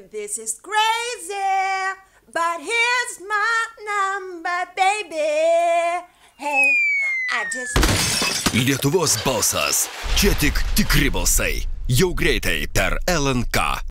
This is crazy, but here's my number, baby. Hey, I just... Lietuvos balsas. Čia tik tikri balsai. Jau greitai per LNK.